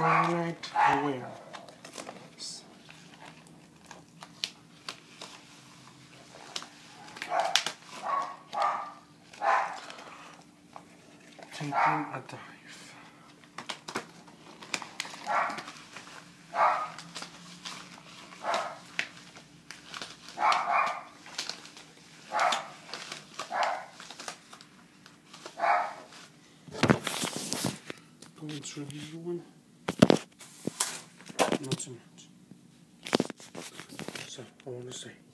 finite awareness. Taking a dive. Going through the one, not so much. So I want to say